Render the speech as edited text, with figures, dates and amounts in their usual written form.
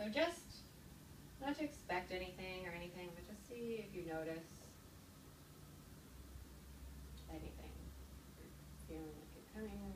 So just not to expect anything or anything, but just see if you notice anything. You're feeling like you're coming